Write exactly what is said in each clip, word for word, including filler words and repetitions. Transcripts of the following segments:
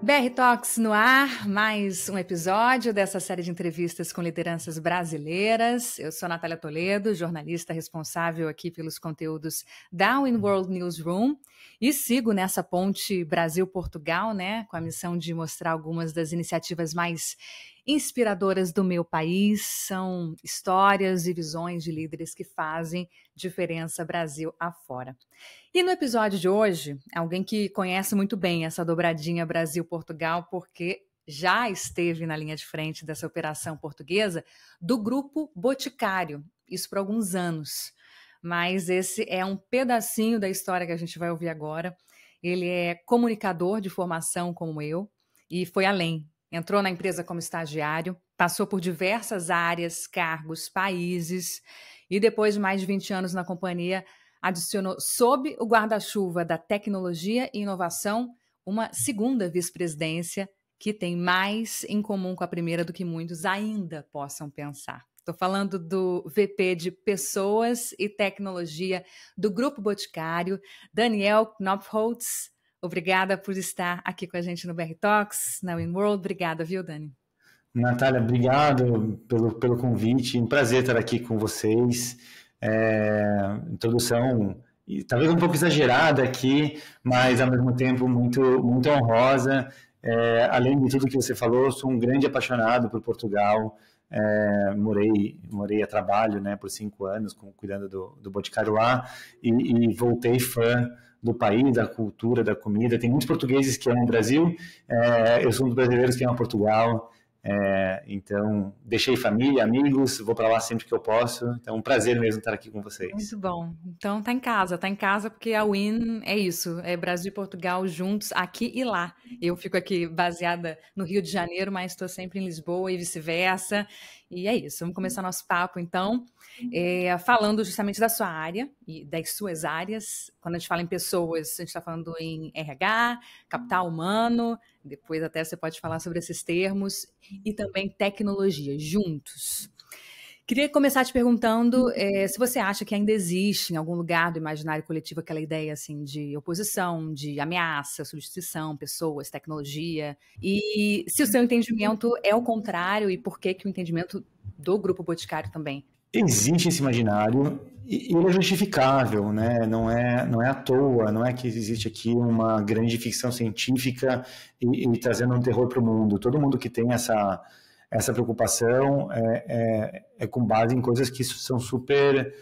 B R Talks no ar, mais um episódio dessa série de entrevistas com lideranças brasileiras. Eu sou Natália Toledo, jornalista responsável aqui pelos conteúdos da Winworld Newsroom e sigo nessa ponte Brasil-Portugal, né, com a missão de mostrar algumas das iniciativas mais inspiradoras do meu país. São histórias e visões de líderes que fazem diferença Brasil afora. E no episódio de hoje, alguém que conhece muito bem essa dobradinha Brasil-Portugal, porque já esteve na linha de frente dessa operação portuguesa do Grupo Boticário, isso por alguns anos. Mas esse é um pedacinho da história que a gente vai ouvir agora. Ele é comunicador de formação como eu e foi além. Entrou na empresa como estagiário, passou por diversas áreas, cargos, países e depois de mais de vinte anos na companhia, adicionou sob o guarda-chuva da tecnologia e inovação uma segunda vice-presidência que tem mais em comum com a primeira do que muitos ainda possam pensar. Estou falando do V P de Pessoas e Tecnologia do Grupo Boticário, Daniel Knopfholz. Obrigada por estar aqui com a gente no B R Talks, na Winworld. Obrigada, viu, Dani? Natália, obrigado pelo, pelo convite. Um prazer estar aqui com vocês. É, introdução, talvez um pouco exagerada aqui, mas ao mesmo tempo muito, muito honrosa. É, além de tudo que você falou, sou um grande apaixonado por Portugal. É, morei, morei a trabalho, né, por cinco anos, com, cuidando do, do Boticário lá, e, e voltei fã do país, da cultura, da comida. Tem muitos portugueses que amam o Brasil, é, eu sou um dos brasileiros que ama Portugal, é, então deixei família, amigos, vou para lá sempre que eu posso, então é um prazer mesmo estar aqui com vocês. Muito bom, então tá em casa, tá em casa porque a Win é isso, é Brasil e Portugal juntos, aqui e lá. Eu fico aqui baseada no Rio de Janeiro, mas estou sempre em Lisboa e vice-versa, e é isso, vamos começar nosso papo então, é, falando justamente da sua área e das suas áreas. Quando a gente fala em pessoas, a gente está falando em R H, capital humano, depois até você pode falar sobre esses termos, e também tecnologia, juntos. Queria começar te perguntando é, se você acha que ainda existe em algum lugar do imaginário coletivo aquela ideia assim, de oposição, de ameaça, substituição, pessoas, tecnologia, e se o seu entendimento é o contrário e por que, que o entendimento do Grupo Boticário também? Existe esse imaginário e ele é justificável, né? Não é, não é à toa, não é que existe aqui uma grande ficção científica e, e trazendo um terror para o mundo. Todo mundo que tem essa, essa preocupação é, é, é com base em coisas que são super...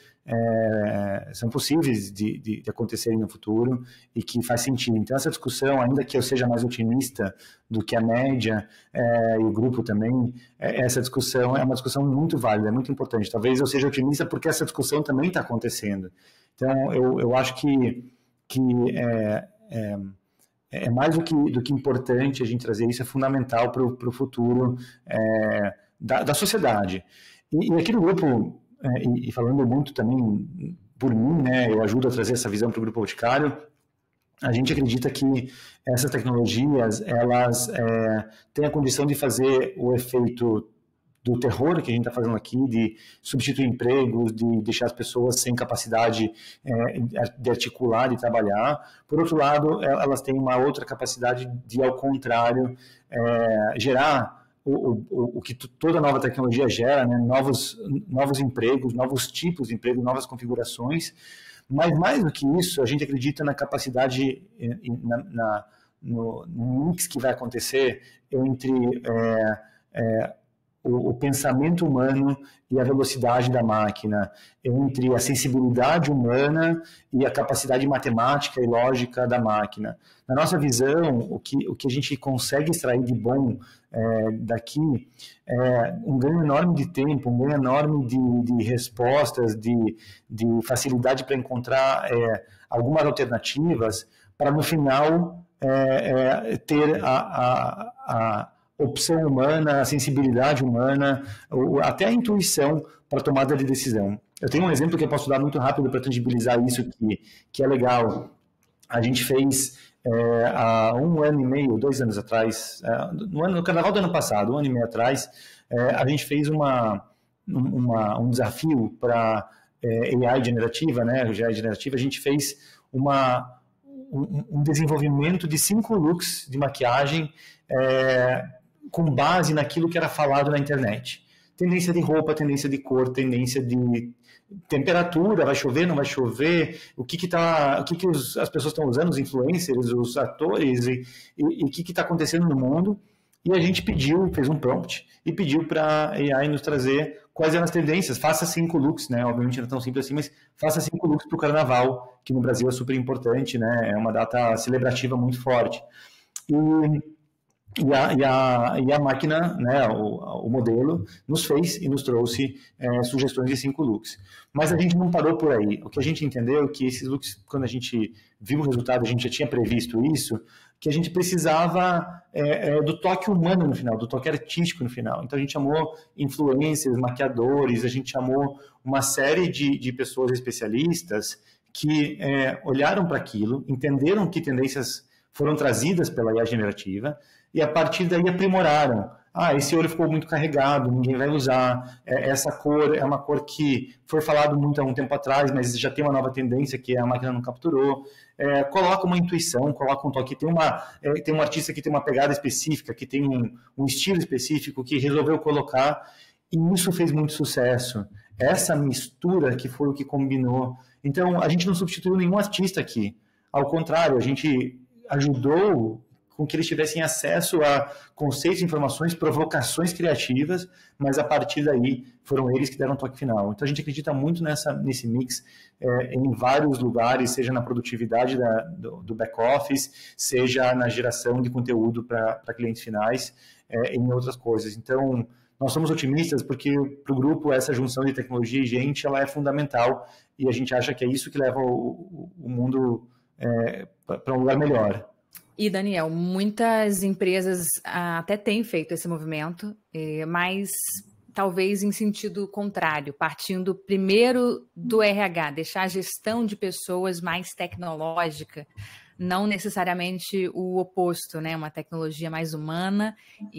É, são possíveis de, de, de acontecerem no futuro e que faz sentido. Então essa discussão, ainda que eu seja mais otimista do que a média é, e o grupo também, é, essa discussão é uma discussão muito válida, é muito importante. Talvez eu seja otimista porque essa discussão também está acontecendo. Então eu, eu acho que, que é, é, é mais do que, do que importante a gente trazer isso, é fundamental para o futuro é, da, da sociedade. E, e aqui no grupo, É, e, e falando muito também por mim, né, eu ajudo a trazer essa visão para o Grupo Boticário, a gente acredita que essas tecnologias, elas é, têm a condição de fazer o efeito do terror que a gente está fazendo aqui, de substituir empregos, de deixar as pessoas sem capacidade é, de articular, de trabalhar. Por outro lado, elas têm uma outra capacidade de, ao contrário, é, gerar O, o, o que toda nova tecnologia gera, né? novos, novos empregos, novos tipos de emprego, novas configurações, mas mais do que isso, a gente acredita na capacidade, na, na, no, no mix que vai acontecer entre é, é, o, o pensamento humano e a velocidade da máquina, entre a sensibilidade humana e a capacidade matemática e lógica da máquina. Na nossa visão, o que, o que a gente consegue extrair de bom é, daqui é um ganho enorme de tempo, um ganho enorme de, de respostas, de, de facilidade para encontrar é, algumas alternativas, para no final é, é, ter a, a, a opção humana, a sensibilidade humana, até a intuição para a tomada de decisão. Eu tenho um exemplo que eu posso dar muito rápido para tangibilizar isso, que, que é legal. A gente fez é, há um ano e meio, dois anos atrás, é, no, ano, no carnaval do ano passado, um ano e meio atrás, é, a gente fez uma, uma, um desafio para é, A I generativa, né, A I generativa, a gente fez uma... um, um desenvolvimento de cinco looks de maquiagem é, com base naquilo que era falado na internet. Tendência de roupa, tendência de cor, tendência de temperatura, vai chover, não vai chover, o que que tá, o que que os, as pessoas estão usando, os influencers, os atores, e, e, e o que que está acontecendo no mundo. E a gente pediu, fez um prompt, e pediu para a A I nos trazer quais eram as tendências. Faça cinco looks, né? Obviamente não é tão simples assim, mas faça cinco looks para o Carnaval, que no Brasil é super importante, né? É uma data celebrativa muito forte. E... E a, e, a, e a máquina, né, o, o modelo, nos fez e nos trouxe é, sugestões de cinco looks. Mas a gente não parou por aí. O que a gente entendeu é que esses looks, quando a gente viu o resultado, a gente já tinha previsto isso, que a gente precisava é, é, do toque humano no final, do toque artístico no final. Então a gente chamou influencers, maquiadores, a gente chamou uma série de, de pessoas especialistas que é, olharam para aquilo, entenderam que tendências foram trazidas pela I A generativa, e a partir daí aprimoraram. Ah, esse olho ficou muito carregado, ninguém vai usar. Essa cor é uma cor que foi falado muito há um tempo atrás, mas já tem uma nova tendência que a máquina não capturou. É, coloca uma intuição, coloca um toque. Tem, uma, é, tem um artista que tem uma pegada específica, que tem um, um estilo específico, que resolveu colocar, e isso fez muito sucesso. Essa mistura que foi o que combinou. Então, a gente não substituiu nenhum artista aqui. Ao contrário, a gente ajudou com que eles tivessem acesso a conceitos, informações, provocações criativas, mas a partir daí foram eles que deram o toque final. Então a gente acredita muito nessa, nesse mix é, em vários lugares, seja na produtividade da, do, do back-office, seja na geração de conteúdo para clientes finais, é, em outras coisas. Então nós somos otimistas porque para o grupo essa junção de tecnologia e gente ela é fundamental e a gente acha que é isso que leva o, o mundo é, para um lugar melhor. E, Daniel, muitas empresas ah, até têm feito esse movimento, eh, mas talvez em sentido contrário, partindo primeiro do R H, deixar a gestão de pessoas mais tecnológica, não necessariamente o oposto, né? Uma tecnologia mais humana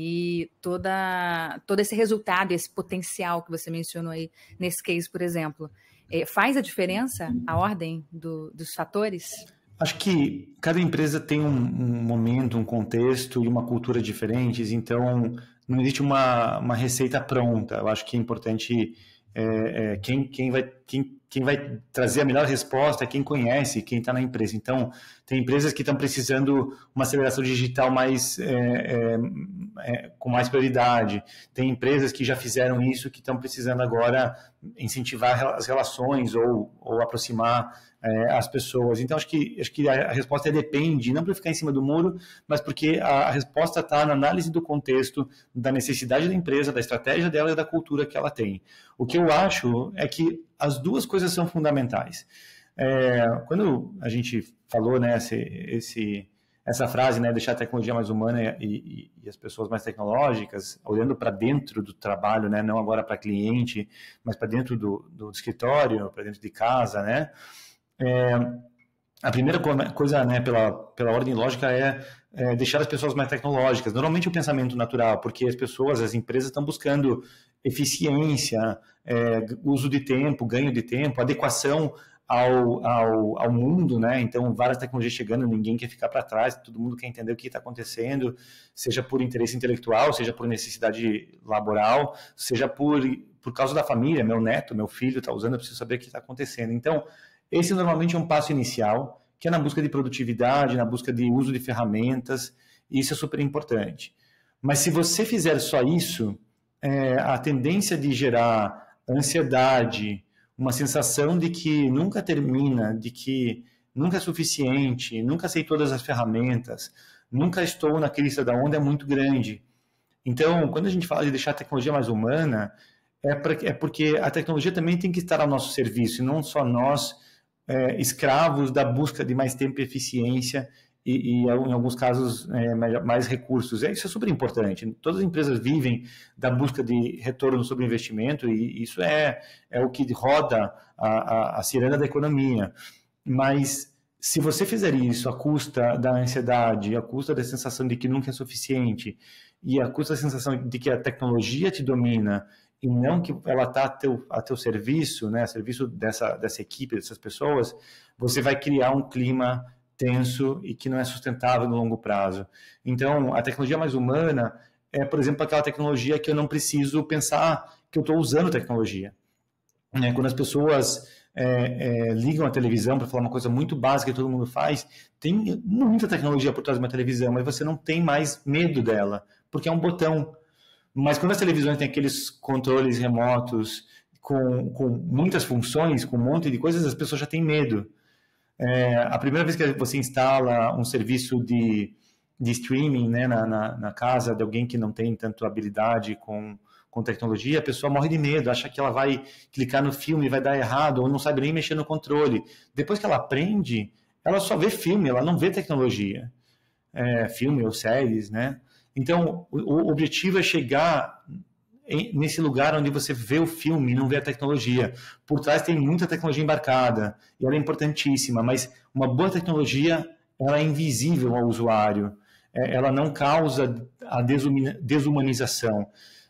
e toda, todo esse resultado, esse potencial que você mencionou aí nesse case, por exemplo. Eh, faz a diferença a ordem do, dos fatores? Acho que cada empresa tem um, um momento, um contexto e uma cultura diferentes, então não existe uma, uma receita pronta. Eu acho que é importante é, é, quem, quem, vai, quem, quem vai trazer a melhor resposta é quem conhece, quem está na empresa. Então, tem empresas que estão precisando uma aceleração digital mais, é, é, é, com mais prioridade. Tem empresas que já fizeram isso que estão precisando agora incentivar as relações ou, ou aproximar É, as pessoas. Então, acho que, acho que a, a resposta é depende, não para ficar em cima do muro, mas porque a, a resposta está na análise do contexto, da necessidade da empresa, da estratégia dela e da cultura que ela tem. O que eu acho é que as duas coisas são fundamentais. É, quando a gente falou, né, esse, esse, essa frase, né, deixar a tecnologia mais humana e, e, e as pessoas mais tecnológicas, olhando para dentro do trabalho, né, não agora para cliente, mas para dentro do, do escritório, para dentro de casa, né, É, a primeira coisa, né, pela, pela ordem lógica, é, é deixar as pessoas mais tecnológicas. Normalmente o pensamento natural, porque as pessoas, as empresas estão buscando eficiência, é, uso de tempo, ganho de tempo, adequação ao, ao, ao mundo, né? Então, várias tecnologias chegando, ninguém quer ficar para trás, todo mundo quer entender o que está acontecendo, seja por interesse intelectual, seja por necessidade laboral, seja por, por causa da família, meu neto, meu filho está usando, eu preciso saber o que está acontecendo. Então, esse normalmente é um passo inicial, que é na busca de produtividade, na busca de uso de ferramentas, e isso é super importante. Mas se você fizer só isso, é, a tendência de gerar ansiedade, uma sensação de que nunca termina, de que nunca é suficiente, nunca sei todas as ferramentas, nunca estou na crista da onda é muito grande. Então, quando a gente fala de deixar a tecnologia mais humana, é, pra, é porque a tecnologia também tem que estar ao nosso serviço, e não só nós, É, escravos da busca de mais tempo e eficiência e, e em alguns casos, é, mais recursos. Isso é super importante. Todas as empresas vivem da busca de retorno sobre investimento e isso é, é o que roda a, a, a ciranda da economia. Mas se você fizer isso à custa da ansiedade, à custa da sensação de que nunca é suficiente e à custa da sensação de que a tecnologia te domina e não que ela está a teu, a teu serviço, né, a serviço dessa, dessa equipe, dessas pessoas, você vai criar um clima tenso e que não é sustentável no longo prazo. Então, a tecnologia mais humana é, por exemplo, aquela tecnologia que eu não preciso pensar que eu estou usando tecnologia. Né? Quando as pessoas é, é, ligam a televisão para falar uma coisa muito básica que todo mundo faz, tem muita tecnologia por trás de uma televisão, mas você não tem mais medo dela, porque é um botão. Mas quando as televisões têm aqueles controles remotos com, com muitas funções, com um monte de coisas, as pessoas já têm medo. É, a primeira vez que você instala um serviço de, de streaming, né, na, na, na casa de alguém que não tem tanto habilidade com, com tecnologia, a pessoa morre de medo, acha que ela vai clicar no filme e vai dar errado, ou não sabe nem mexer no controle. Depois que ela aprende, ela só vê filme, ela não vê tecnologia. É, filme ou séries, né? Então, o, o objetivo é chegar em, nesse lugar onde você vê o filme e não vê a tecnologia. Por trás tem muita tecnologia embarcada, e ela é importantíssima, mas uma boa tecnologia, ela é invisível ao usuário. É, ela não causa a desumanização.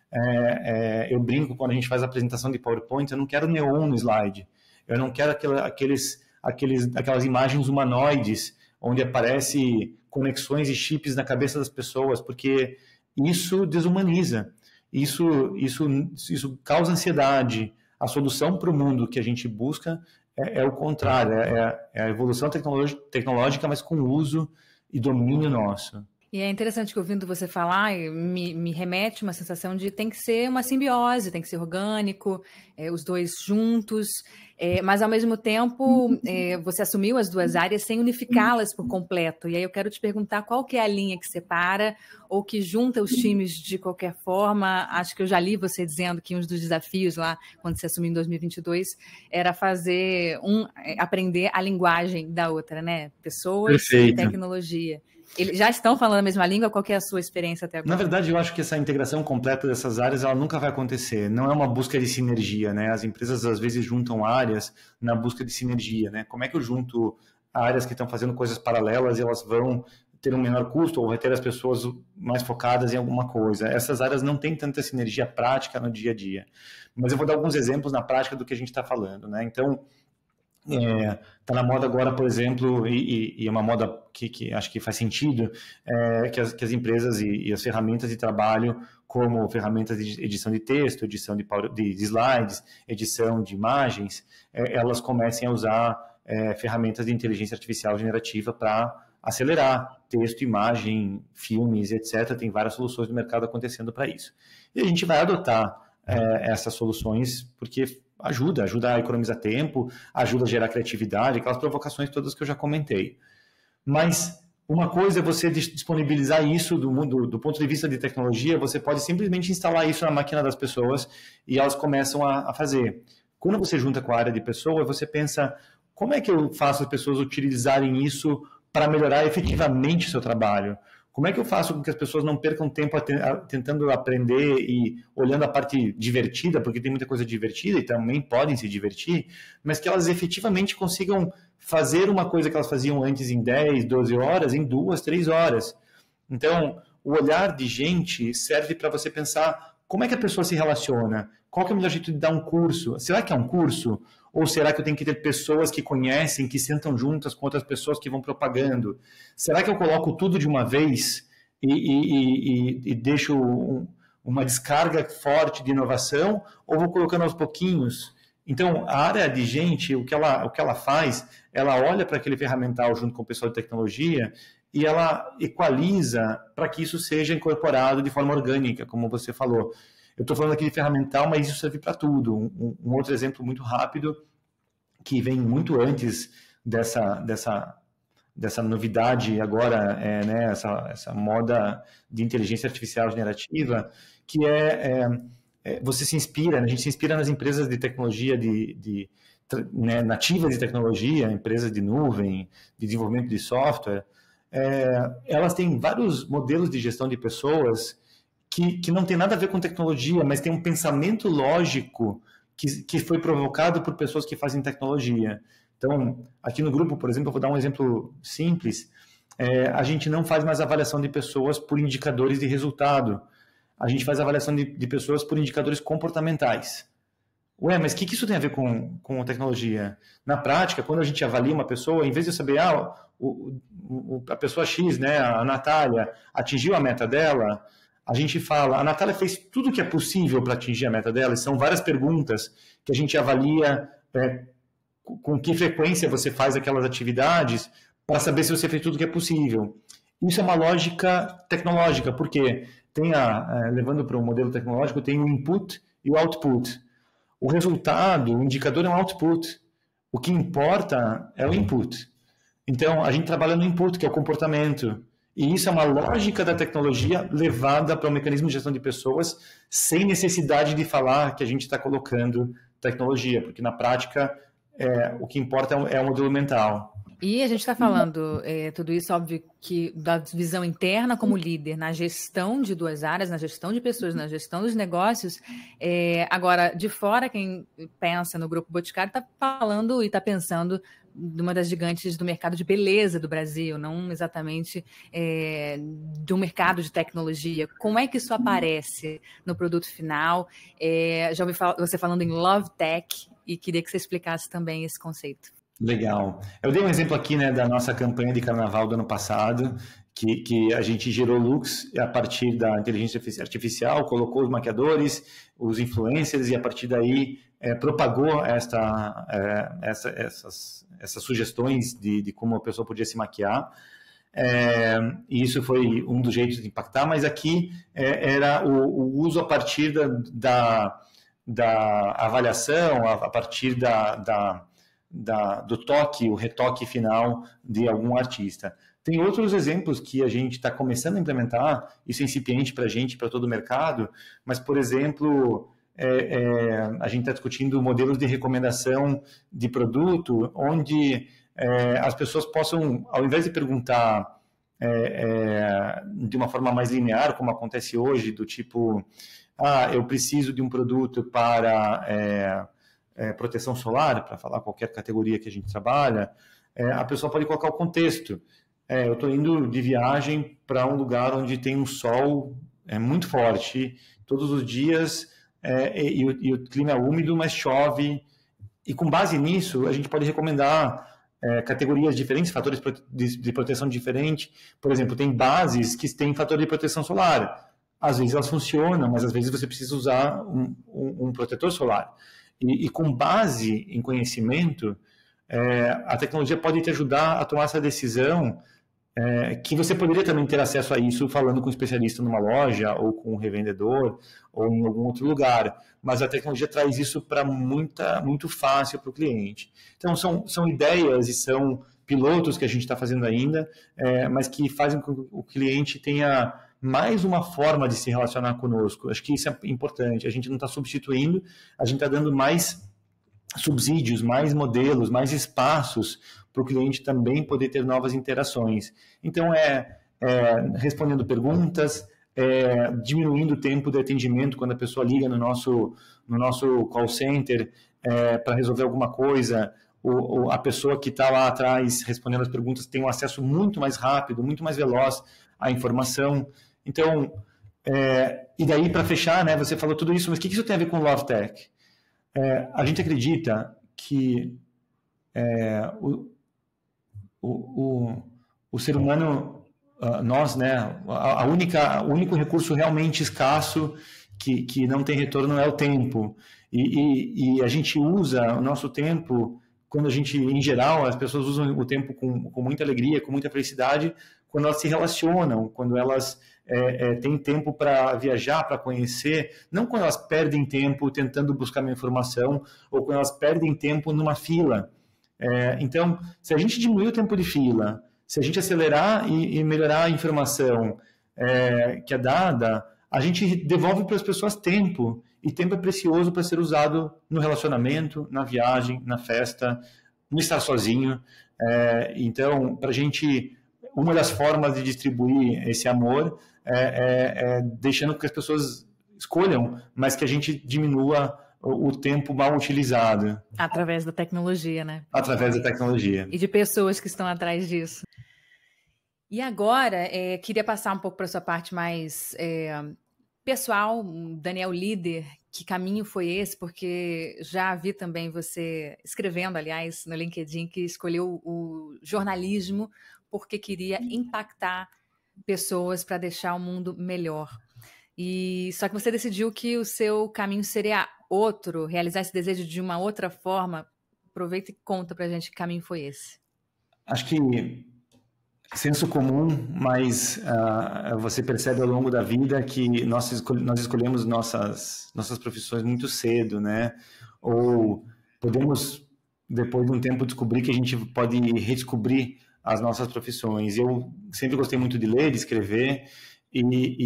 É, é, eu brinco quando a gente faz a apresentação de PowerPoint, eu não quero neon no slide. Eu não quero aquela, aqueles, aqueles, aquelas imagens humanoides, onde aparece conexões e chips na cabeça das pessoas, porque isso desumaniza, isso, isso, isso causa ansiedade. A solução para o mundo que a gente busca é, é o contrário, é, é a evolução tecnológica, mas com uso e domínio nosso. E é interessante que ouvindo você falar, me, me remete uma sensação de tem que ser uma simbiose, tem que ser orgânico, é, os dois juntos, é, mas ao mesmo tempo é, você assumiu as duas áreas sem unificá-las por completo. E aí eu quero te perguntar qual que é a linha que separa ou que junta os times de qualquer forma. Acho que eu já li você dizendo que um dos desafios lá, quando você assumiu em dois mil e vinte e dois, era fazer um, aprender a linguagem da outra, né? Pessoas Perfeito. E tecnologia. Eles já estão falando a mesma língua? Qual que é a sua experiência até agora? Na verdade, eu acho que essa integração completa dessas áreas ela nunca vai acontecer. Não é uma busca de sinergia, né? As empresas às vezes juntam áreas na busca de sinergia, né? Como é que eu junto áreas que estão fazendo coisas paralelas e elas vão ter um menor custo ou vai ter as pessoas mais focadas em alguma coisa? Essas áreas não têm tanta sinergia prática no dia a dia. Mas eu vou dar alguns exemplos na prática do que a gente está falando, né? Então, está é, na moda agora, por exemplo, e, e é uma moda que, que acho que faz sentido, é, que, as, que as empresas e, e as ferramentas de trabalho, como ferramentas de edição de texto, edição de, de, de slides, edição de imagens, é, elas comecem a usar é, ferramentas de inteligência artificial generativa para acelerar texto, imagem, filmes, etcétera. Tem várias soluções no mercado acontecendo para isso. E a gente vai adotar é, essas soluções porque ajuda, ajuda a economizar tempo, ajuda a gerar criatividade, aquelas provocações todas que eu já comentei. Mas uma coisa é você disponibilizar isso do mundo, do ponto de vista de tecnologia, você pode simplesmente instalar isso na máquina das pessoas e elas começam a, a fazer. Quando você junta com a área de pessoa, você pensa, como é que eu faço as pessoas utilizarem isso para melhorar efetivamente o seu trabalho? Como é que eu faço com que as pessoas não percam tempo tentando aprender e olhando a parte divertida, porque tem muita coisa divertida e também podem se divertir, mas que elas efetivamente consigam fazer uma coisa que elas faziam antes em dez, doze horas, em duas, três horas. Então, o olhar de gente serve para você pensar como é que a pessoa se relaciona, qual que é o melhor jeito de dar um curso? Será que é um curso? Ou será que eu tenho que ter pessoas que conhecem, que sentam juntas com outras pessoas que vão propagando? Será que eu coloco tudo de uma vez e, e, e, e deixo um, uma descarga forte de inovação? Ou vou colocando aos pouquinhos? Então, a área de gente, o que ela, o que ela faz, ela olha para aquele ferramental junto com o pessoal de tecnologia e ela equaliza para que isso seja incorporado de forma orgânica, como você falou. Eu estou falando aqui de ferramental, mas isso serve para tudo. Um, um outro exemplo muito rápido, que vem muito antes dessa, dessa, dessa novidade agora, é, né, essa, essa moda de inteligência artificial generativa, que é, é, é você se inspira, né, a gente se inspira nas empresas de tecnologia, de, de, né, nativas de tecnologia, empresas de nuvem, de desenvolvimento de software. É, elas têm vários modelos de gestão de pessoas Que, que não tem nada a ver com tecnologia, mas tem um pensamento lógico que, que foi provocado por pessoas que fazem tecnologia. Então, aqui no grupo, por exemplo, eu vou dar um exemplo simples. É, a gente não faz mais avaliação de pessoas por indicadores de resultado. A gente faz avaliação de, de pessoas por indicadores comportamentais. Ué, mas o que, que isso tem a ver com, com tecnologia? Na prática, quando a gente avalia uma pessoa, em vez de eu saber, ah, o, o, a pessoa X, né, a Natália, atingiu a meta dela, a gente fala, a Natália fez tudo o que é possível para atingir a meta dela, e são várias perguntas que a gente avalia é, com que frequência você faz aquelas atividades para saber se você fez tudo o que é possível. Isso é uma lógica tecnológica, porque tem a, é, levando para o modelo tecnológico, tem o input e o output. O resultado, o indicador é um output. O que importa é o input. Então, a gente trabalha no input, que é o comportamento. E isso é uma lógica da tecnologia levada para o mecanismo de gestão de pessoas, sem necessidade de falar que a gente está colocando tecnologia, porque na prática é, o que importa é o modelo mental. E a gente está falando é, tudo isso, óbvio, que da visão interna como líder, na gestão de duas áreas, na gestão de pessoas, na gestão dos negócios. É, agora, de fora, quem pensa no Grupo Boticário está falando e está pensando de uma das gigantes do mercado de beleza do Brasil, não exatamente é, de um mercado de tecnologia. Como é que isso aparece no produto final? É, já ouvi você falando em Love Tech e queria que você explicasse também esse conceito. Legal. Eu dei um exemplo aqui, né, da nossa campanha de carnaval do ano passado, que, que a gente gerou looks a partir da inteligência artificial, colocou os maquiadores, os influencers, e a partir daí é, propagou esta, é, essa, essas, essas sugestões de, de como a pessoa podia se maquiar. É, e isso foi um dos jeitos de impactar, mas aqui é, era o, o uso a partir da, da, da avaliação, a, a partir da... da Da, do toque, o retoque final de algum artista. Tem outros exemplos que a gente está começando a implementar, isso é incipiente para a gente, para todo o mercado, mas, por exemplo, é, é, a gente está discutindo modelos de recomendação de produto, onde é, as pessoas possam, ao invés de perguntar é, é, de uma forma mais linear, como acontece hoje, do tipo, ah, eu preciso de um produto para... É, É, proteção solar, para falar qualquer categoria que a gente trabalha, é, a pessoa pode colocar o contexto. É, eu estou indo de viagem para um lugar onde tem um sol é, muito forte, todos os dias, é, e, e, o, e o clima é úmido, mas chove. E com base nisso, a gente pode recomendar é, categorias diferentes, fatores de, de proteção diferentes. Por exemplo, tem bases que têm fator de proteção solar. Às vezes elas funcionam, mas às vezes você precisa usar um, um, um protetor solar. E, e com base em conhecimento, é, a tecnologia pode te ajudar a tomar essa decisão, é, que você poderia também ter acesso a isso falando com um especialista numa loja, ou com um revendedor, ou em algum outro lugar. Mas a tecnologia traz isso para muito fácil para o cliente. Então, são, são ideias e são pilotos que a gente está fazendo ainda, é, mas que fazem com que o cliente tenha mais uma forma de se relacionar conosco. Acho que isso é importante. A gente não está substituindo, a gente está dando mais subsídios, mais modelos, mais espaços para o cliente também poder ter novas interações. Então, é, é respondendo perguntas, é, diminuindo o tempo de atendimento quando a pessoa liga no nosso, no nosso call center é, para resolver alguma coisa. O, a pessoa que está lá atrás respondendo as perguntas tem um acesso muito mais rápido, muito mais veloz à informação. Então, é, e daí para fechar, né, você falou tudo isso, mas o que isso tem a ver com Love Tech? É, a gente acredita que é, o, o, o, o ser humano, nós, né, a, a única, o único recurso realmente escasso que, que não tem retorno é o tempo. E, e, e a gente usa o nosso tempo, quando a gente, em geral, as pessoas usam o tempo com, com muita alegria, com muita felicidade, quando elas se relacionam, quando elas é, é, têm tempo para viajar, para conhecer, não quando elas perdem tempo tentando buscar uma informação ou quando elas perdem tempo numa fila. É, então, se a gente diminuir o tempo de fila, se a gente acelerar e, e melhorar a informação é, que é dada, a gente devolve para as pessoas tempo, e tempo é precioso para ser usado no relacionamento, na viagem, na festa, no estar sozinho. É, então, para a gente... Uma das formas de distribuir esse amor é, é, é deixando que as pessoas escolham, mas que a gente diminua o, o tempo mal utilizado. Através da tecnologia, né? Através da tecnologia. E de pessoas que estão atrás disso. E agora, é, queria passar um pouco para a sua parte mais é, pessoal, Daniel líder, que caminho foi esse? Porque já vi também você escrevendo, aliás, no LinkedIn, que escolheu o jornalismo porque queria impactar pessoas para deixar o mundo melhor. E só que você decidiu que o seu caminho seria outro, realizar esse desejo de uma outra forma. Aproveita e conta pra gente que caminho foi esse. Acho que senso comum, mas uh, você percebe ao longo da vida que nós, escol nós escolhemos nossas, nossas profissões muito cedo, né? Ou podemos, depois de um tempo, descobrir que a gente pode redescobrir as nossas profissões. Eu sempre gostei muito de ler, de escrever, e,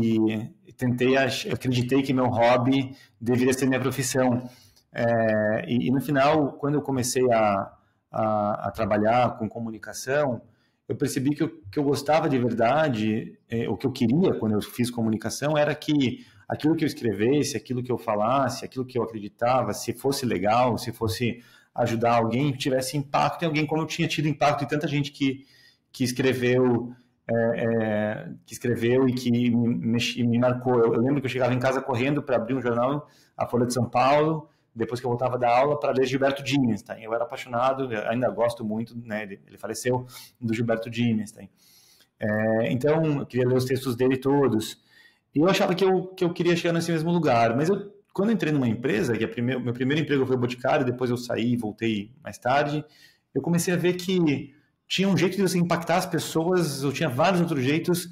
e tentei, acreditei que meu hobby deveria ser minha profissão. É, e, e no final, quando eu comecei a, a, a trabalhar com comunicação, eu percebi que eu, que eu gostava de verdade, é, o que eu queria quando eu fiz comunicação era que aquilo que eu escrevesse, aquilo que eu falasse, aquilo que eu acreditava, se fosse legal, se fosse ajudar alguém, tivesse impacto em alguém, como eu tinha tido impacto em tanta gente que, que escreveu é, é, que escreveu e que me, me, me marcou. Eu, eu lembro que eu chegava em casa correndo para abrir um jornal, a Folha de São Paulo, depois que eu voltava da aula, para ler Gilberto Dimenstein. Eu era apaixonado, ainda gosto muito, né, ele, ele faleceu, do Gilberto Dimenstein. É, então, eu queria ler os textos dele todos. E eu achava que eu, que eu queria chegar nesse mesmo lugar. Mas eu, quando eu entrei numa empresa, que a primeir, meu primeiro emprego foi Boticário, depois eu saí e voltei mais tarde, eu comecei a ver que tinha um jeito de você impactar as pessoas, eu tinha vários outros jeitos,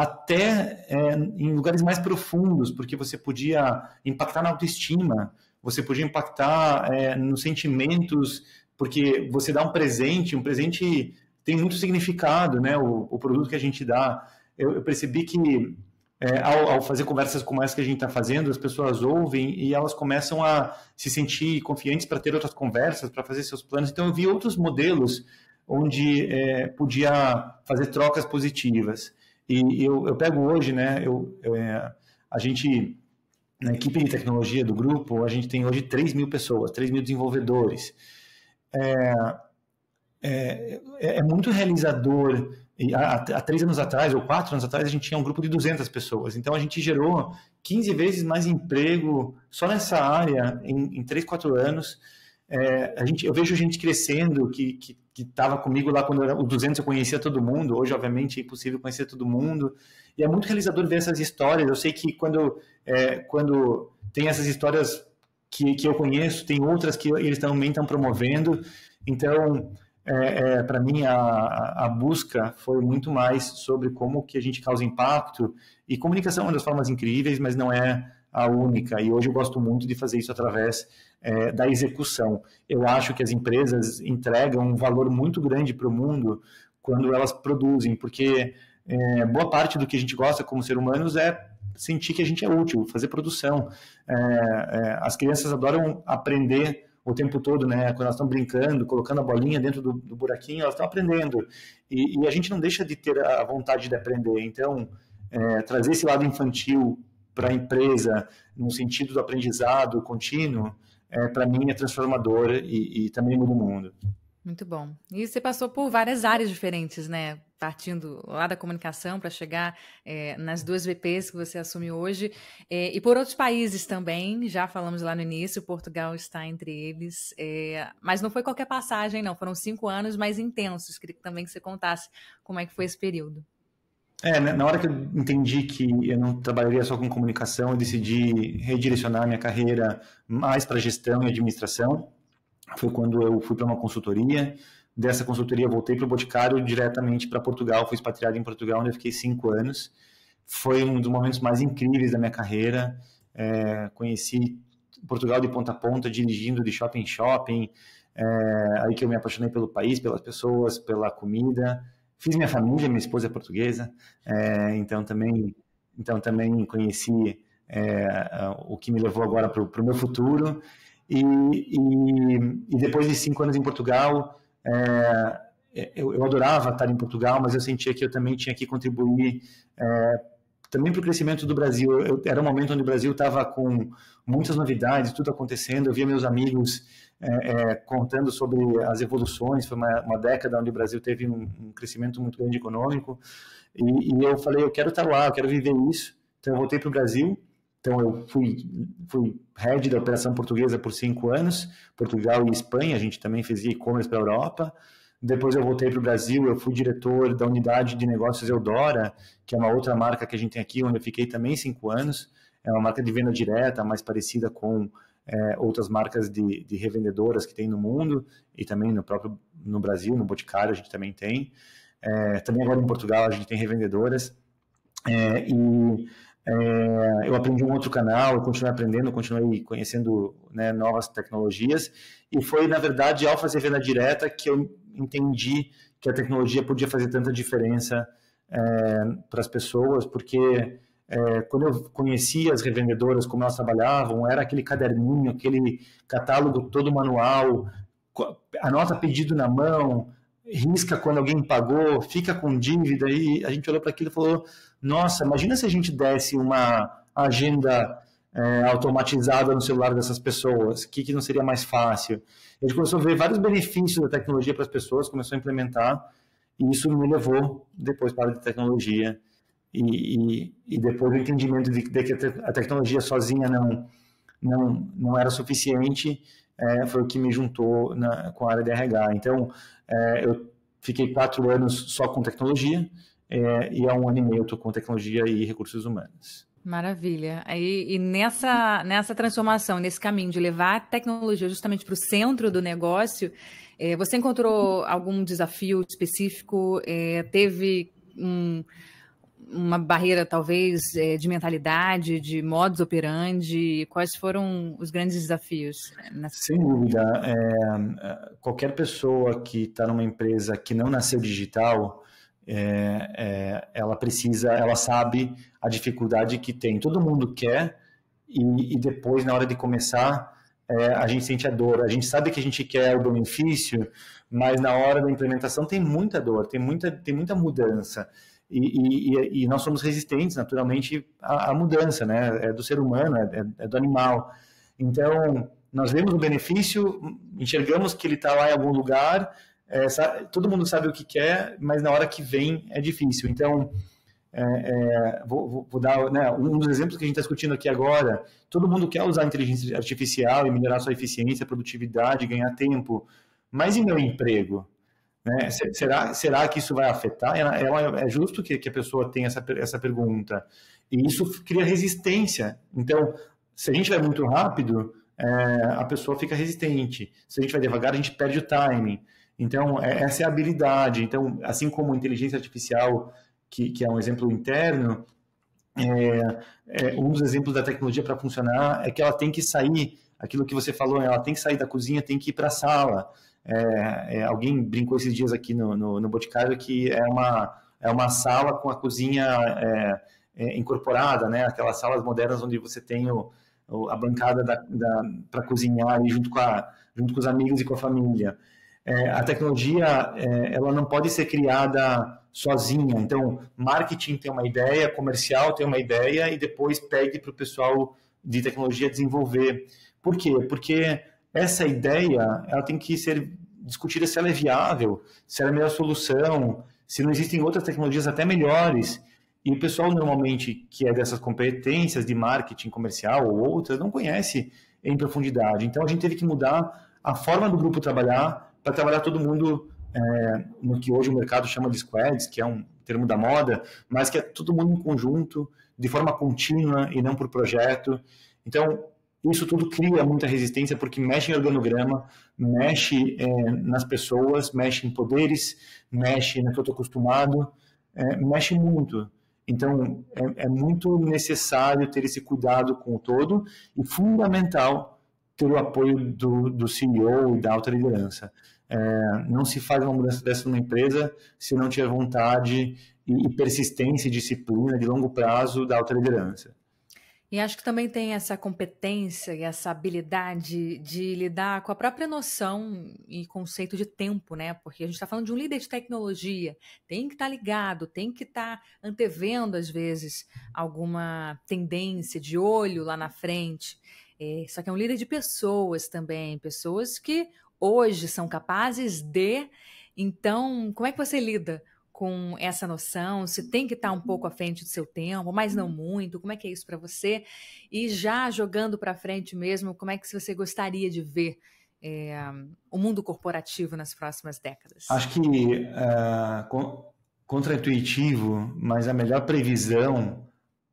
até é, em lugares mais profundos, porque você podia impactar na autoestima, você podia impactar é, nos sentimentos, porque você dá um presente, um presente tem muito significado, né? O, o produto que a gente dá. Eu, eu percebi que é, ao, ao fazer conversas como essa que a gente está fazendo, as pessoas ouvem e elas começam a se sentir confiantes para ter outras conversas, para fazer seus planos. Então eu vi outros modelos onde é, podia fazer trocas positivas. E eu, eu pego hoje, né? Eu, eu, é, a gente na equipe de tecnologia do grupo, a gente tem hoje três mil pessoas, três mil desenvolvedores. É, é, é muito realizador. E há, há três anos atrás, ou quatro anos atrás, a gente tinha um grupo de duzentas pessoas. Então, a gente gerou quinze vezes mais emprego só nessa área em, em três, quatro anos. É, a gente, eu vejo gente crescendo, que estava comigo lá quando era o duzentos, eu conhecia todo mundo. Hoje, obviamente, é impossível conhecer todo mundo. E é muito realizador ver essas histórias. Eu sei que quando, é, quando tem essas histórias que, que eu conheço, tem outras que eles também estão promovendo. Então, é, é, para mim, a, a busca foi muito mais sobre como que a gente causa impacto. E comunicação é uma das formas incríveis, mas não é a única. E hoje eu gosto muito de fazer isso através é, da execução. Eu acho que as empresas entregam um valor muito grande para o mundo quando elas produzem, porque é, boa parte do que a gente gosta como ser humanos é sentir que a gente é útil, fazer produção. É, é, as crianças adoram aprender o tempo todo, né? Quando elas estão brincando, colocando a bolinha dentro do, do buraquinho, elas estão aprendendo. E, e a gente não deixa de ter a vontade de aprender. Então, é, trazer esse lado infantil para a empresa, no sentido do aprendizado contínuo, é, para mim é transformador e, e também muda o mundo. Muito bom. E você passou por várias áreas diferentes, né? Partindo lá da comunicação para chegar é, nas duas V Ps que você assume hoje, é, e por outros países também, já falamos lá no início, Portugal está entre eles, é, mas não foi qualquer passagem, não, foram cinco anos mais intensos, queria também que você contasse como é que foi esse período. É, na hora que eu entendi que eu não trabalharia só com comunicação, eu decidi redirecionar minha carreira mais para gestão e administração. Foi quando eu fui para uma consultoria. Dessa consultoria, eu voltei para o Boticário diretamente para Portugal. Fui expatriado em Portugal, onde eu fiquei cinco anos. Foi um dos momentos mais incríveis da minha carreira. É, conheci Portugal de ponta a ponta, dirigindo de shopping em shopping. É, aí que eu me apaixonei pelo país, pelas pessoas, pela comida. Fiz minha família, minha esposa é portuguesa, é, então, também, então também conheci é, o que me levou agora para o meu futuro. E, e, e depois de cinco anos em Portugal, é, eu, eu adorava estar em Portugal, mas eu sentia que eu também tinha que contribuir é, também para o crescimento do Brasil. Eu, era um momento onde o Brasil estava com muitas novidades, tudo acontecendo. Eu via meus amigos é, é, contando sobre as evoluções. Foi uma, uma década onde o Brasil teve um, um crescimento muito grande econômico. E, e eu falei, eu quero estar lá, eu quero viver isso. Então eu voltei para o Brasil Então, eu fui, fui head da operação portuguesa por cinco anos, Portugal e Espanha, a gente também fez e-commerce para a Europa. Depois eu voltei para o Brasil, eu fui diretor da unidade de negócios Eudora, que é uma outra marca que a gente tem aqui, onde eu fiquei também cinco anos. É uma marca de venda direta, mais parecida com é, outras marcas de, de revendedoras que tem no mundo, e também no próprio no Brasil, no Boticário a gente também tem. É, também agora em Portugal a gente tem revendedoras. É, e é, eu aprendi um outro canal, eu continuei aprendendo, continuei conhecendo, né, novas tecnologias, e foi, na verdade, ao fazer venda direta que eu entendi que a tecnologia podia fazer tanta diferença é, para as pessoas, porque é, quando eu conhecia as revendedoras, como elas trabalhavam, era aquele caderninho, aquele catálogo todo manual, anota pedido na mão, risca quando alguém pagou, fica com dívida, e a gente olhou para aquilo e falou, nossa, imagina se a gente desse uma agenda é, automatizada no celular dessas pessoas, o que, que não seria mais fácil? A gente começou a ver vários benefícios da tecnologia para as pessoas, começou a implementar, e isso me levou depois para a área de tecnologia, e, e, e depois o entendimento de, de que a tecnologia sozinha não, não, não era suficiente, é, foi o que me juntou na, com a área de R H. Então, é, eu fiquei quatro anos só com tecnologia, é, e há um ano e meio eu estou com tecnologia e recursos humanos. Maravilha. Aí, e nessa, nessa transformação, nesse caminho de levar a tecnologia justamente para o centro do negócio, é, você encontrou algum desafio específico? É, teve um, uma barreira, talvez, é, de mentalidade, de modus operandi? Quais foram os grandes desafios? Nessa... Sem dúvida. É, qualquer pessoa que está numa empresa que não nasceu digital, É, é, ela precisa, ela sabe a dificuldade que tem. Todo mundo quer e, e depois, na hora de começar, é, a gente sente a dor. A gente sabe que a gente quer o benefício, mas na hora da implementação tem muita dor, tem muita, tem muita mudança. E, e, e nós somos resistentes, naturalmente, à, à mudança, né? É do ser humano, é, é do animal. Então, nós vemos o benefício, enxergamos que ele está lá em algum lugar. É, sabe, todo mundo sabe o que quer, mas na hora que vem é difícil. Então, é, é, vou, vou dar, né, um dos exemplos que a gente está discutindo aqui agora. Todo mundo quer usar a inteligência artificial e melhorar sua eficiência, produtividade, ganhar tempo. Mas e meu emprego? Né? Será, será que isso vai afetar? É, é justo que, que a pessoa tenha essa, essa pergunta. E isso cria resistência. Então, se a gente vai muito rápido, é, a pessoa fica resistente. Se a gente vai devagar, a gente perde o timing. Então, essa é a habilidade. Então, assim como a inteligência artificial, que, que é um exemplo interno, é, é, um dos exemplos da tecnologia para funcionar é que ela tem que sair, aquilo que você falou, ela tem que sair da cozinha, tem que ir para a sala. É, é, alguém brincou esses dias aqui no, no, no Boticário que é uma, é uma sala com a cozinha é, é, incorporada, né? Aquelas salas modernas onde você tem o, a bancada da, da, para cozinhar ali junto, com a, junto com os amigos e com a família. É, a tecnologia, é, ela não pode ser criada sozinha. Então, marketing tem uma ideia, comercial tem uma ideia e depois pede para o pessoal de tecnologia desenvolver. Por quê? Porque essa ideia, ela tem que ser discutida se ela é viável, se ela é a melhor solução, se não existem outras tecnologias até melhores. E o pessoal, normalmente, que é dessas competências de marketing comercial ou outras, não conhece em profundidade. Então, a gente teve que mudar a forma do grupo trabalhar para trabalhar todo mundo é, no que hoje o mercado chama de squads, que é um termo da moda, mas que é todo mundo em conjunto, de forma contínua e não por projeto. Então, isso tudo cria muita resistência porque mexe em organograma, mexe é, nas pessoas, mexe em poderes, mexe no que eu estou acostumado, é, mexe muito. Então, é, é muito necessário ter esse cuidado com o todo e fundamental ter o apoio do, do C E O e da alta liderança. É, não se faz uma mudança dessa numa empresa se não tiver vontade e, e persistência e disciplina de longo prazo da alta liderança. E acho que também tem essa competência e essa habilidade de lidar com a própria noção e conceito de tempo, né? Porque a gente está falando de um líder de tecnologia, tem que estar ligado, tem que estar antevendo, às vezes, alguma tendência de olho lá na frente. É, só que é um líder de pessoas também, pessoas que hoje são capazes de... Então, como é que você lida com essa noção? Se tem que estar um pouco à frente do seu tempo, mas não muito? Como é que é isso para você? E já jogando para frente mesmo, como é que você gostaria de ver é, o mundo corporativo nas próximas décadas? Acho que uh, contra-intuitivo, mas a melhor previsão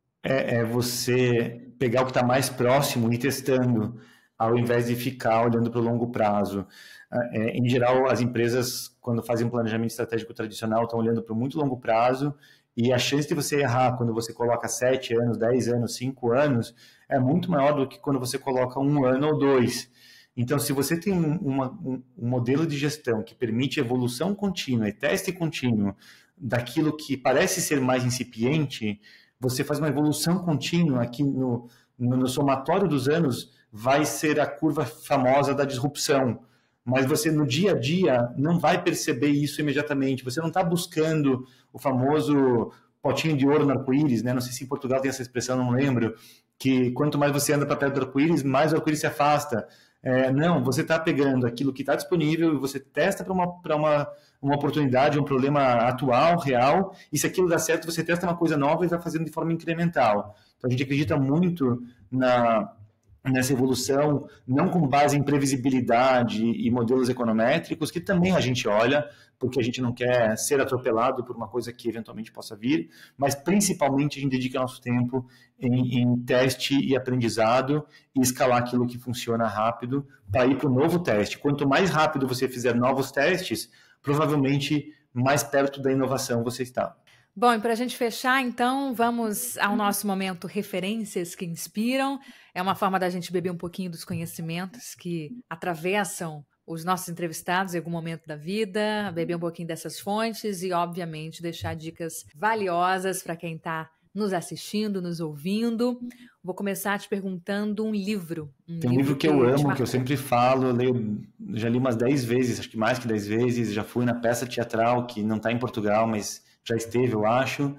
é, é você pegar o que está mais próximo e ir testando, ao invés de ficar olhando para o longo prazo. É, em geral, as empresas, quando fazem um planejamento estratégico tradicional, estão olhando para o muito longo prazo, e a chance de você errar quando você coloca sete anos, dez anos, cinco anos, é muito maior do que quando você coloca um ano ou dois. Então, se você tem um, uma, um, um modelo de gestão que permite evolução contínua e teste contínuo daquilo que parece ser mais incipiente, você faz uma evolução contínua aqui no, no, no somatório dos anos, vai ser a curva famosa da disrupção. Mas você, no dia a dia, não vai perceber isso imediatamente. Você não está buscando o famoso potinho de ouro no arco-íris, né? Não sei se em Portugal tem essa expressão, não lembro, que quanto mais você anda para perto do arco-íris, mais o arco-íris se afasta. É, não, você está pegando aquilo que está disponível e você testa para uma, para uma, uma oportunidade, um problema atual, real, e se aquilo dá certo, você testa uma coisa nova e vai fazendo de forma incremental. Então, a gente acredita muito na... nessa evolução, não com base em previsibilidade e modelos econométricos, que também a gente olha, porque a gente não quer ser atropelado por uma coisa que eventualmente possa vir, mas principalmente a gente dedica nosso tempo em, em teste e aprendizado e escalar aquilo que funciona rápido para ir para o novo teste. Quanto mais rápido você fizer novos testes, provavelmente mais perto da inovação você está. Bom, e para a gente fechar, então, vamos ao nosso momento Referências que Inspiram. É uma forma da gente beber um pouquinho dos conhecimentos que atravessam os nossos entrevistados em algum momento da vida, beber um pouquinho dessas fontes e, obviamente, deixar dicas valiosas para quem está nos assistindo, nos ouvindo. Vou começar te perguntando um livro. Um Tem um livro que, que eu amo, que eu sempre falo, eu leio, já li umas dez vezes, acho que mais que dez vezes, já fui na peça teatral, que não está em Portugal, mas... já esteve, eu acho.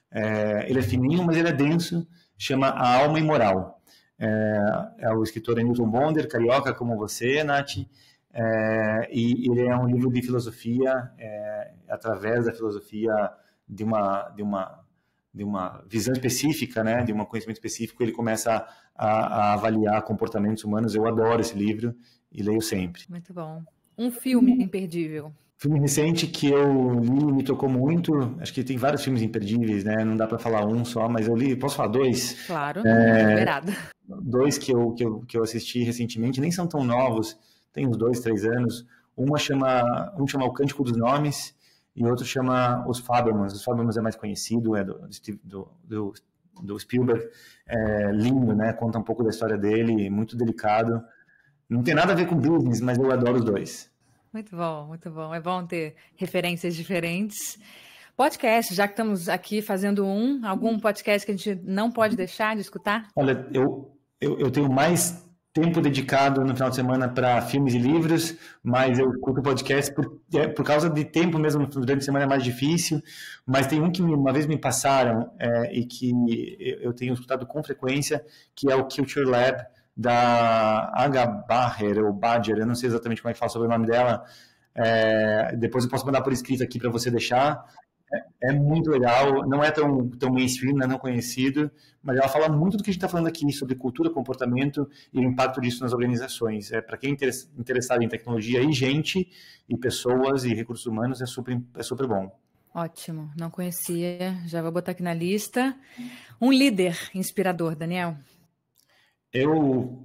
É, ele é fininho, mas ele é denso. Chama A Alma Imoral. É, é o escritor Newton Bonder, carioca como você, Nath. É, e ele é um livro de filosofia, é, através da filosofia de uma, de uma, de uma visão específica, né, de um conhecimento específico, ele começa a, a avaliar comportamentos humanos. Eu adoro esse livro e leio sempre. Muito bom. Um filme imperdível. Filme recente que eu li e me tocou muito, acho que tem vários filmes imperdíveis, né? Não dá para falar um só, mas eu li, posso falar dois? Claro, é, liberado. Dois que eu, que, eu, que eu assisti recentemente, nem são tão novos, tem uns dois, três anos. Uma chama, um chama O Cântico dos Nomes e outro chama Os Fabelmans. Os Fabelmans é mais conhecido, é do, do, do, do Spielberg, é lindo, né? Conta um pouco da história dele, muito delicado. Não tem nada a ver com business, mas eu adoro os dois. Muito bom, muito bom. É bom ter referências diferentes. Podcast, já que estamos aqui fazendo um, algum podcast que a gente não pode deixar de escutar? Olha, eu, eu, eu tenho mais tempo dedicado no final de semana para filmes e livros, mas eu escuto podcast por, é, por causa de tempo mesmo, durante a semana é mais difícil, mas tem um que uma vez me passaram é, e que eu tenho escutado com frequência, que é o Culture Lab, da Aga Baher, ou Badger, eu não sei exatamente como é que fala sobre o nome dela, é, depois eu posso mandar por escrito aqui para você deixar. É, é muito legal, não é tão, tão mainstream, não é tão conhecido, mas ela fala muito do que a gente está falando aqui sobre cultura, comportamento e o impacto disso nas organizações. É, para quem é interessado em tecnologia e gente, e pessoas e recursos humanos, é super, é super bom. Ótimo, não conhecia, já vou botar aqui na lista. Um líder inspirador, Daniel? Eu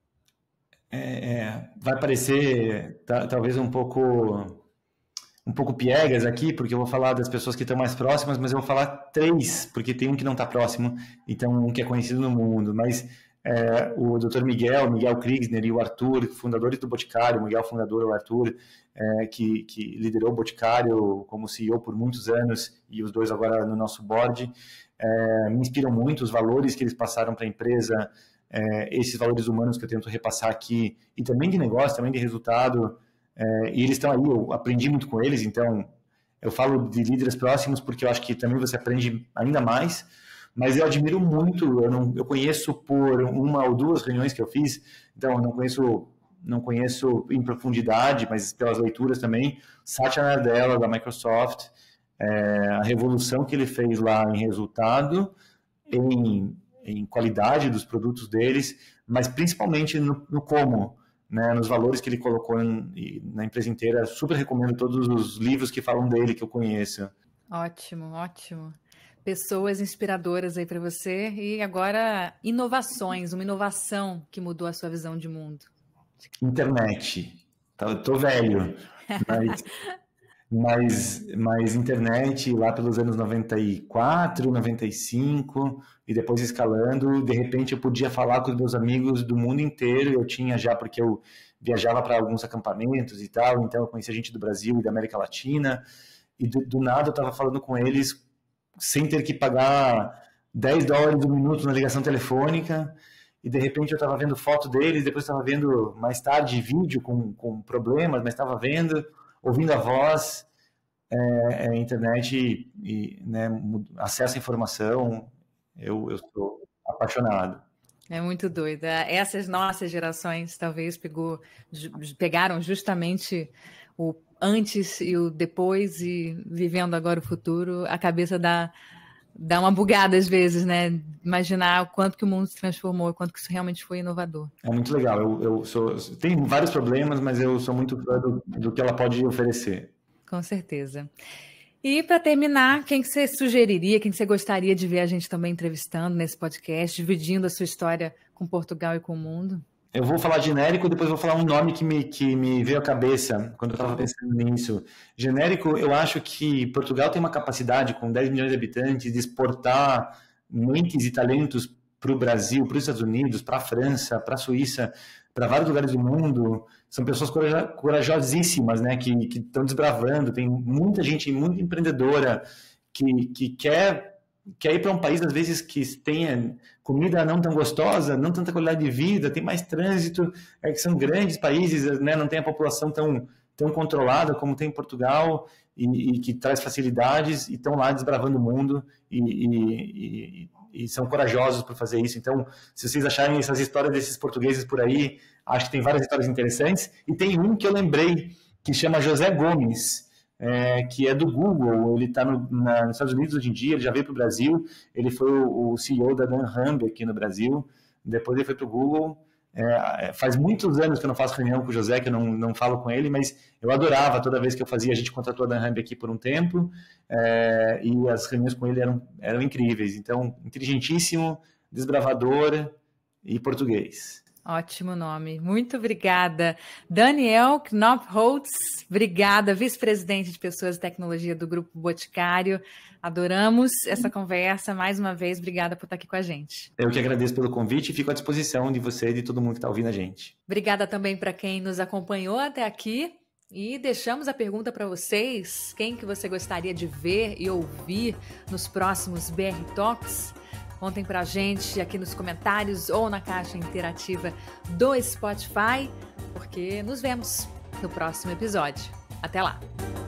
é, é, vai parecer tá, talvez um pouco um pouco piegas aqui, porque eu vou falar das pessoas que estão mais próximas, mas eu vou falar três, porque tem um que não está próximo, então um que é conhecido no mundo, mas é, o doutor Miguel, Miguel Kriegsner e o Arthur, fundadores do Boticário, o Miguel fundador, o Arthur, é, que, que liderou o Boticário como C E O por muitos anos, e os dois agora no nosso board, é, me inspiram muito, os valores que eles passaram para a empresa, É, esses valores humanos que eu tento repassar aqui, e também de negócio, também de resultado, é, e eles estão aí, eu aprendi muito com eles, então eu falo de líderes próximos porque eu acho que também você aprende ainda mais, mas eu admiro muito, eu, não, eu conheço por uma ou duas reuniões que eu fiz, então eu não conheço, não conheço em profundidade, mas pelas leituras também, Satya Nadella, da Microsoft, é, a revolução que ele fez lá em resultado, em, em qualidade dos produtos deles, mas principalmente no, no como, né, nos valores que ele colocou em, na empresa inteira. Super recomendo todos os livros que falam dele, que eu conheço. Ótimo, ótimo. Pessoas inspiradoras aí para você. E agora, inovações, uma inovação que mudou a sua visão de mundo. Internet. Eu tô velho, mas, mas, mas internet lá pelos anos noventa e quatro, noventa e cinco, e depois escalando, de repente eu podia falar com os meus amigos do mundo inteiro. Eu tinha já, porque eu viajava para alguns acampamentos e tal, então eu conhecia gente do Brasil e da América Latina, e do, do nada eu estava falando com eles sem ter que pagar dez dólares um minuto na ligação telefônica, e de repente eu estava vendo foto deles, depois estava vendo mais tarde vídeo com, com problemas, mas estava vendo, ouvindo a voz, é, é, internet e, e né, acesso à informação. Eu, eu sou apaixonado. É muito doido. Essas nossas gerações talvez pegou, pegaram justamente o antes e o depois, e vivendo agora o futuro, a cabeça dá, dá uma bugada às vezes, né? Imaginar o quanto que o mundo se transformou, o quanto que isso realmente foi inovador. É muito legal. Eu, eu sou, tem vários problemas, mas eu sou muito fã do, do que ela pode oferecer. Com certeza. E para terminar, quem que você sugeriria, quem que você gostaria de ver a gente também entrevistando nesse podcast, dividindo a sua história com Portugal e com o mundo? Eu vou falar genérico, depois vou falar um nome que me, que me veio à cabeça quando eu estava pensando nisso. Genérico, eu acho que Portugal tem uma capacidade, com dez milhões de habitantes, de exportar mentes e talentos para o Brasil, para os Estados Unidos, para a França, para a Suíça, para vários lugares do mundo. São pessoas corajosíssimas, né, que estão desbravando. Tem muita gente, muita empreendedora que, que quer... quer ir para um país, às vezes, que tenha comida não tão gostosa, não tanta qualidade de vida, tem mais trânsito, é que são grandes países, né, não tem a população tão, tão controlada como tem em Portugal, e, e que traz facilidades, e estão lá desbravando o mundo, e, e, e, e são corajosos por fazer isso. Então, se vocês acharem essas histórias desses portugueses por aí, acho que tem várias histórias interessantes, e tem um que eu lembrei, que chama José Gomes, É, que é do Google. Ele está no, nos Estados Unidos hoje em dia, ele já veio para o Brasil, ele foi o, o C E O da dunnhumby aqui no Brasil, depois ele foi para o Google. É, faz muitos anos que eu não faço reunião com o José, que eu não, não falo com ele, mas eu adorava toda vez que eu fazia. A gente contratou a dunnhumby aqui por um tempo, é, e as reuniões com ele eram, eram incríveis. Então, inteligentíssimo, desbravador e português. Ótimo nome. Muito obrigada. Daniel Knopholz, obrigada, vice-presidente de Pessoas e Tecnologia do Grupo Boticário. Adoramos essa conversa. Mais uma vez, obrigada por estar aqui com a gente. Eu que agradeço pelo convite e fico à disposição de você e de todo mundo que está ouvindo a gente. Obrigada também para quem nos acompanhou até aqui. E deixamos a pergunta para vocês: quem que você gostaria de ver e ouvir nos próximos B R Talks? Contem pra gente aqui nos comentários ou na caixa interativa do Spotify, porque nos vemos no próximo episódio. Até lá!